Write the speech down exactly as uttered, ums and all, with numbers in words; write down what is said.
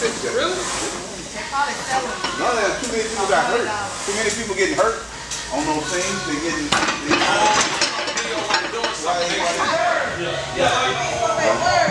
Really? They probably sell them. No, there's too many people got hurt. Too many people getting hurt on those things. They getting. They, Oh, doing something. why, why, Yeah.